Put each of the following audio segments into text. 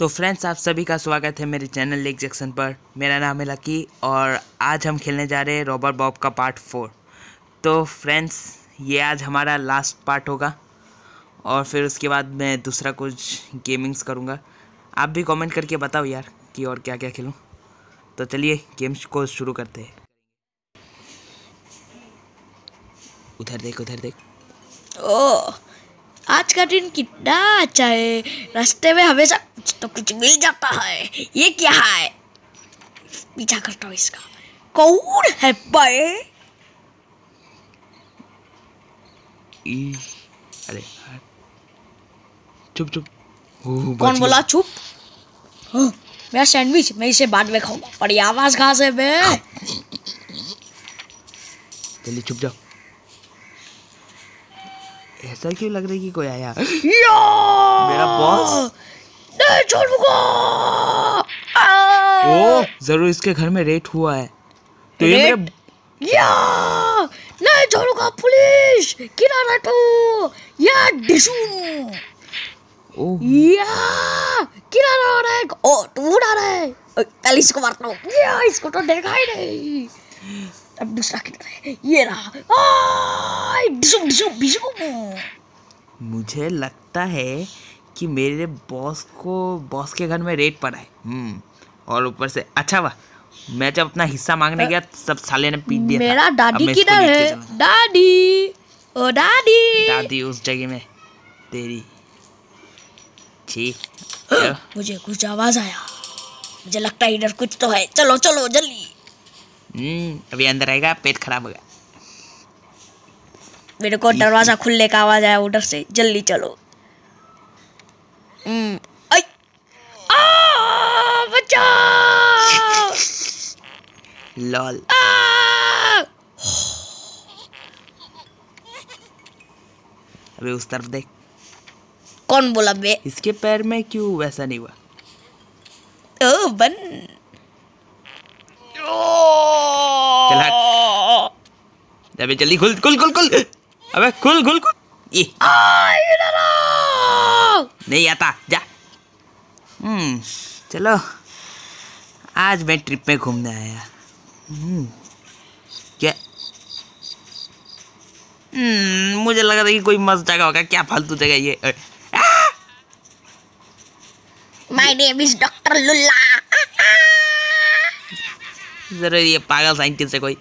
तो फ्रेंड्स, आप सभी का स्वागत है मेरे चैनल लेक जैक्सन पर। मेरा नाम है लकी और आज हम खेलने जा रहे हैं रॉबर बॉब का पार्ट 4। तो फ्रेंड्स, ये आज हमारा लास्ट पार्ट होगा और फिर उसके बाद मैं दूसरा कुछ गेमिंग्स करूँगा। आप भी कमेंट करके बताओ यार कि और क्या क्या खेलूँ। तो चलिए गेम्स को शुरू करते हैं। उधर देख, उधर देख। ओह, आज का दिन कितना अच्छा है। रास्ते में हमेशा कुछ तो कुछ मिल जाता है। ये क्या है? पीछा करता हूँ इसका। कौन है बे? अरे चुप चुप। कौन बोला चुप? हाँ, मेरा सैंडविच मैं इसे बाद में खाऊंगा। पर ये आवाज कहाँ से बे? जल्दी चुप जाओ। ऐसा क्यों लग रहा है कि कोई आया? मेरा बॉस। नहीं छोड़ूंगा। ओ, जरूर इसके घर में रेड हुआ है। तो ये मेरे नहीं छोड़ूंगा। पुलिस किनारा तो या डिशू या किनारा हो रहा है। ओ तू उड़ा रहा है। पहले इसको मारता हूँ। या इसको तो देखा ही नहीं। अब दूसरा किनारा है। ये रहा। डिशू डिशू डिशू। मुझे लगता है कि मेरे बॉस के घर में रेड पड़ा है। और ऊपर से अच्छा हुआ मैं जब अपना हिस्सा मांगने गया सब साले ने पीट दिया था। मेरा दादी अब मैं इसको किधर लेके है? चलूंगा। दादी, ओ दादी। दादी उस जगह में तेरी। छी। मुझे कुछ आवाज आया। मुझे लगता है इधर कुछ तो है। चलो चलो जल्दी। अभी अंदर आएगा, पेट खराब होगा। मेरे को दरवाजा खुलने का आवाज आया उधर से। जल्दी चलो। आई बचाओ। लॉल। अबे उस तरफ देख। कौन बोला बे? इसके पैर में क्यों वैसा नहीं हुआ? ओ बन। चल हट। अबे जल्दी खुल खुल खुल खुल। अबे खुल खुल खुल। ये नहीं आता, जा। चलो आज मैं ट्रिप में घूमने आया। क्या? मुझे लगा था कि कोई मस्त जगह होगा। क्या फालतू जगह ये। My name is doctor Lulla. जरा ये पागल साइंटिस्ट है कोई।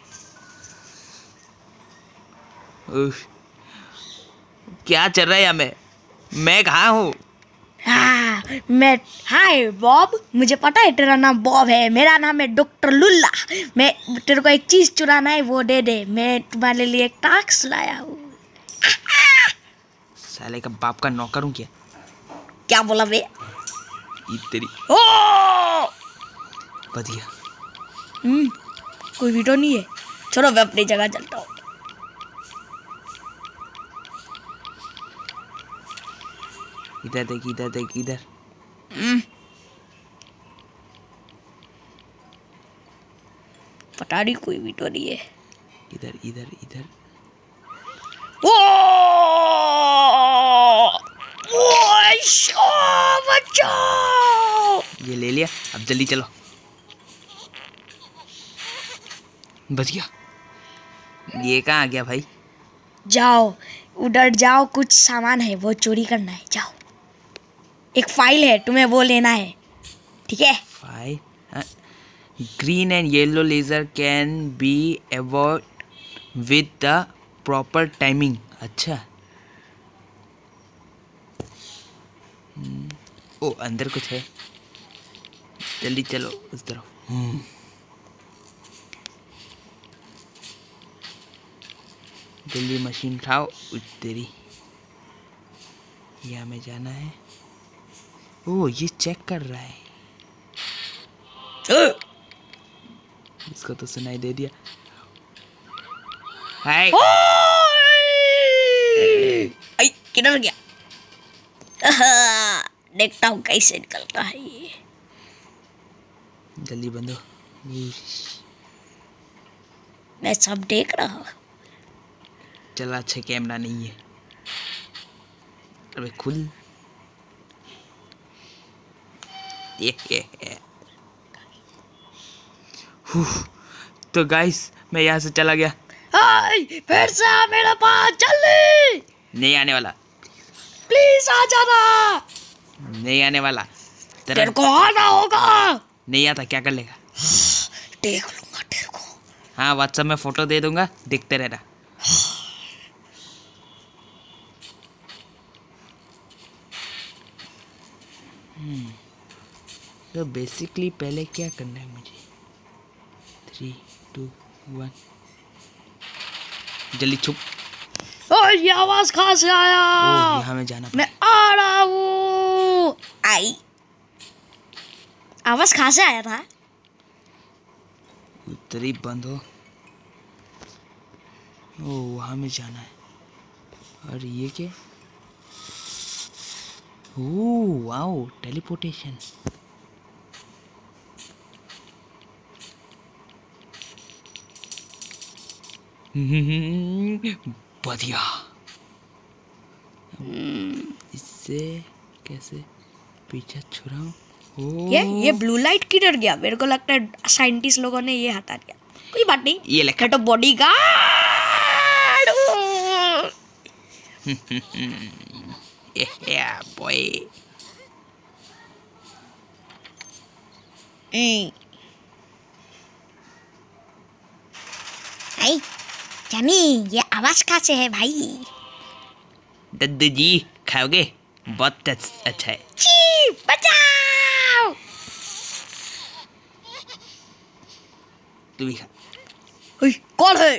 उफ, क्या चल रहा है यहाँ में? मैं कहाँ हूँ? मैं हाय बॉब। मुझे पता है तेरा नाम बॉब है। मेरा नाम है डॉक्टर लुल्ला। मैं तेरे को एक चीज चुराना है, वो दे दे। मैं तुम्हारे लिए एक टास्क लाया हूँ। साले का बाप का नौकर हूँ क्या? क्या बोला बे? तेरी ओ! बच गया। कोई वीडियो नहीं है। चलो मैं अपनी जगह चलता हूँ। इधर देख, इधर देख, इधर। पता नहीं कोई वीडियो नहीं है। इधर इधर इधर। ओ! बचाओ! ये ले लिया। अब जल्दी चलो। बच गया। ये कहाँ आ गया भाई? जाओ उधर जाओ। कुछ सामान है वो चोरी करना है। जाओ। एक फाइल है, तुम्हें वो लेना है। ठीक है? File? Green and yellow ledger can be avoid with the proper timing. अच्छा। ओ अंदर कुछ है। जल्दी चलो उस तरफ। जल्दी मशीन उठाओ। तेरी यहाँ में जाना है। ओ ये चेक कर रहा है। इसको तो सुनाई दे दिया। हाय। किधर गया? देखता हूँ कैसे निकलता है ये। जल्दी बंदो। मैं सब देख रहा हूँ। चला, अच्छा कैमरा नहीं है। अबे खुल। तो गाइस मैं यहाँ से चला गया। हाय, फिर से आ मेरे पास जल्दी। नहीं आने वाला, प्लीज आ जाना। नहीं आने वाला। तेरे को आना होगा। नहीं आता क्या कर लेगा? देख लूंगा तेरे को। हाँ व्हाट्सएप में फोटो दे दूंगा, देखते रहना। तो बेसिकली पहले क्या करना है मुझे? 3, 2, 1 जल्दी छुप। ओए ये आवाज कहाँ से आया? यहाँ में जाना मैं आ रहा हूँ। आई आवाज कहाँ से आया था? उधर ही बंद हो। ओ वहाँ में जाना है। और ये क्या? Oh wow, teleportation. बढ़िया। इससे कैसे पीछा छुड़ाऊं? ये ब्लू लाइट किधर गया? मेरे को लगता है साइंटिस्ट लोगों ने ये हटा दिया। कोई बात नहीं, ये लेखा तो बॉडीगार्ड। बॉय। जानी ये आवाज कहाँ से है भाई? दद्दू जी खाओगे? बहुत अच्छा है। जी बचाओ। तू भी खा। कौन है?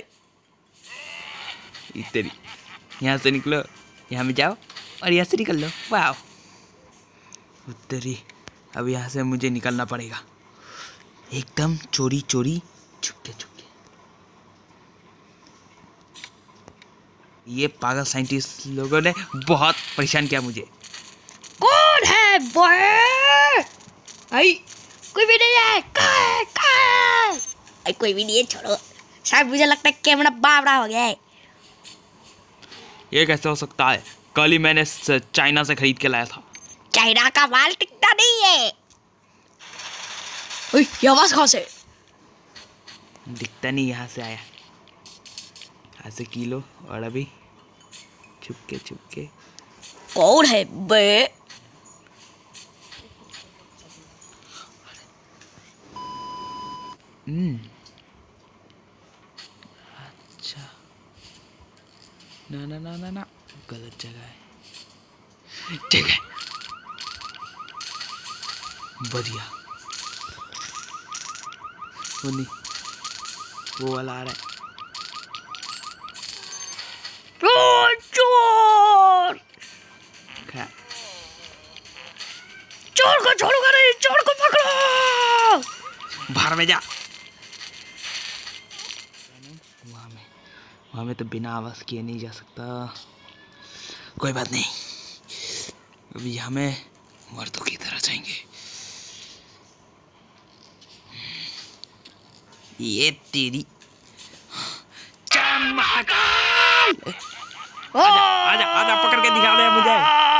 इतनी यहाँ से निकलो, यहाँ में जाओ और यहाँ से निकल लो। वाह उत्तरी। अब यहाँ से मुझे निकलना पड़ेगा एकदम चोरी चोरी, छुपके छुपके। ये पागल साइंटिस्ट लोगों ने बहुत परेशान किया मुझे। कौन है बॉय? आई कोई भी नहीं है। आई कोई भी नहीं है, छोड़ो। शायद मुझे लगता है कैमरा बावड़ा हो गया है। ये कैसे हो सकता है? कल ही मैंने चाइना से खरीद के लाया था। चाइना का माल टिकता नहीं है। ये आवाज कहाँ से? दिखता नहीं, यहाँ से आया। यहाँ से किलो। और अभी छुपके छुपके। कौन है बे? अच्छा ना ना ना ना ना, गलत जगह है। ठीक है, बढ़िया। वो नहीं, वो वाला आ रहा है। चोर! खा। चोर को छोड़ूंगा नहीं, चोर को पकड़ो! बाहर में जा। वहाँ में तो बिना आवाज किए नहीं जा सकता। कोई बात नहीं, अभी हमें मर्दों की तरह जाएंगे। ये तेरी चांद महाकाल। आजा आजा आजा, पकड़ के दिखा दे मुझे।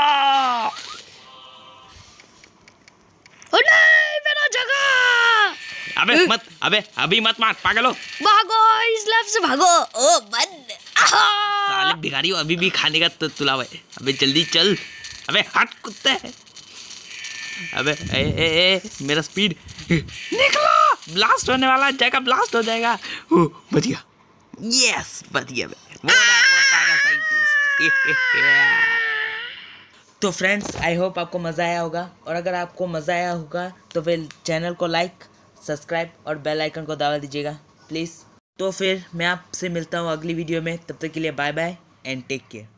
ओ नहीं, मेरा जगह! अबे मत, अबे अभी मत मार, पागल हो। भागो, इस लेफ्ट से भागो। ओ बंद। साले भिखारी हो, अभी भी खाने का तुला है। अबे जल्दी चल। अबे हट कुत्ते। अबे ए, मेरा स्पीड निकला। ब्लास्ट होने वाला है, जगह ब्लास्ट हो जाएगा। बच गया। यस बच गया। तो फ्रेंड्स, आई होप आपको मज़ा आया होगा। और अगर आपको मज़ा आया होगा तो फिर चैनल को लाइक, सब्सक्राइब और बेल आइकन को दबा दीजिएगा प्लीज़। तो फिर मैं आपसे मिलता हूँ अगली वीडियो में। तब तक के लिए bye bye and take care.